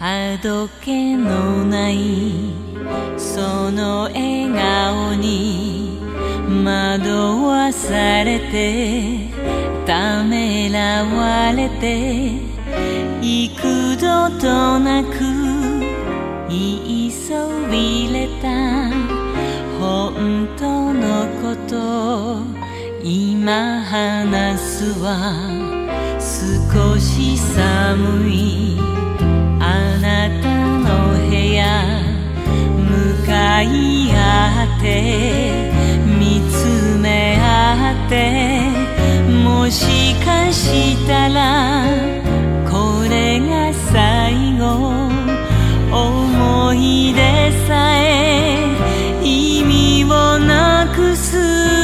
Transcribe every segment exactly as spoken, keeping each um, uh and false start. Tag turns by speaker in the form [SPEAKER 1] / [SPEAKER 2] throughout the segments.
[SPEAKER 1] あどけのないその笑顔に惑わされてためらわれて幾度となく言いそびれた本当のこと今話すわ少し寒いあなたの部屋向かい合って見つめ合ってもしかしたらこれが最後思い出さえ意味をなくす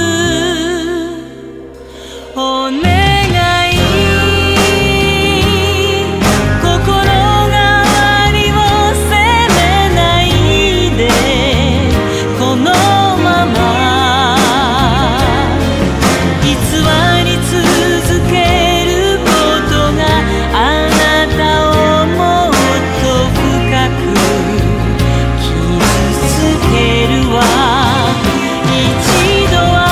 [SPEAKER 1] お願い心変わりを責めないでこのまま偽り続けることがあなたをもっと深く傷つけるわ一度は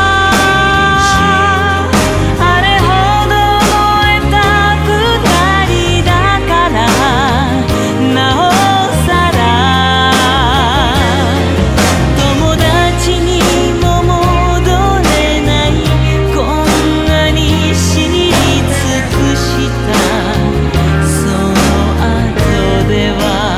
[SPEAKER 1] あれほど燃えた二人だからなおさら友達にも戻れないこんなに知り尽くしたその後では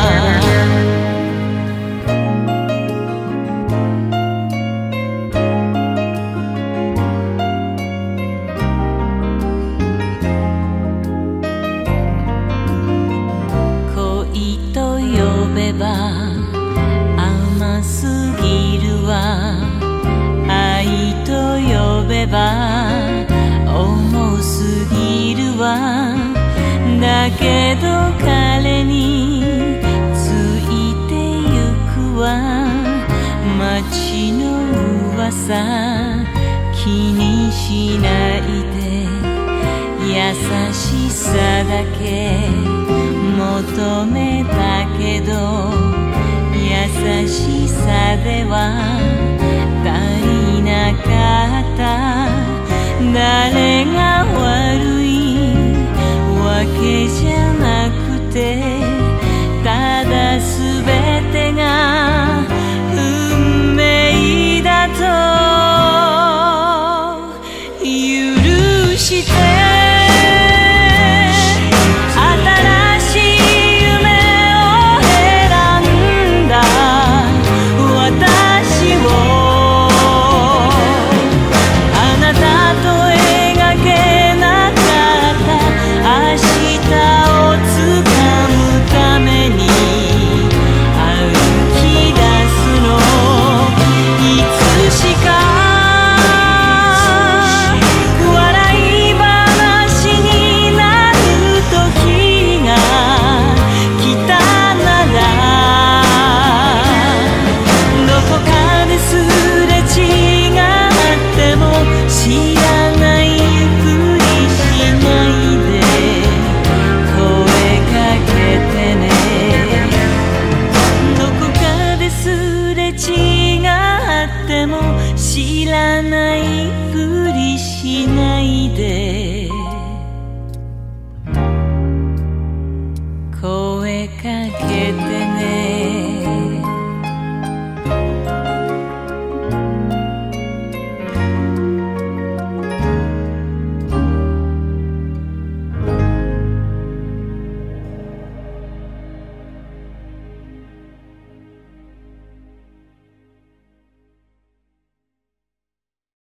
[SPEAKER 1] 恋と呼べば甘すぎるわ愛と呼べば重すぎるわだけど彼についてゆくわ街の噂気にしないで優しさだけ求めたけど優しさでは足りなかった誰が悪いわけじゃ